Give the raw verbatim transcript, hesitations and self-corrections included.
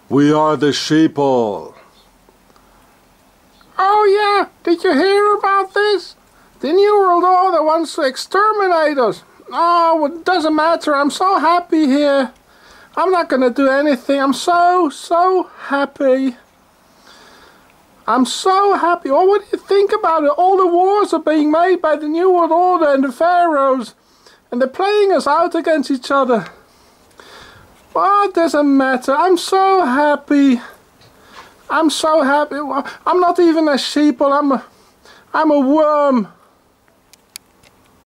We are the sheeple. Oh yeah, did you hear about this? The New World Order wants to exterminate us. Oh, it doesn't matter, I'm so happy here. I'm not gonna do anything, I'm so, so happy. I'm so happy. Oh, what do you think about it? All the wars are being made by the New World Order and the pharaohs. And they're playing us out against each other. Well, it doesn't matter. I'm so happy. I'm so happy. I'm not even a sheeple. I'm a, I'm a worm.